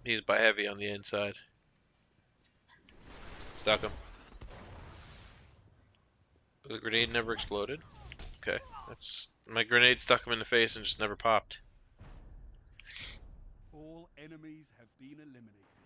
He's by heavy on the inside. Stuck him. The grenade never exploded. Okay, that's my grenade stuck him in the face and just never popped. All enemies have been eliminated.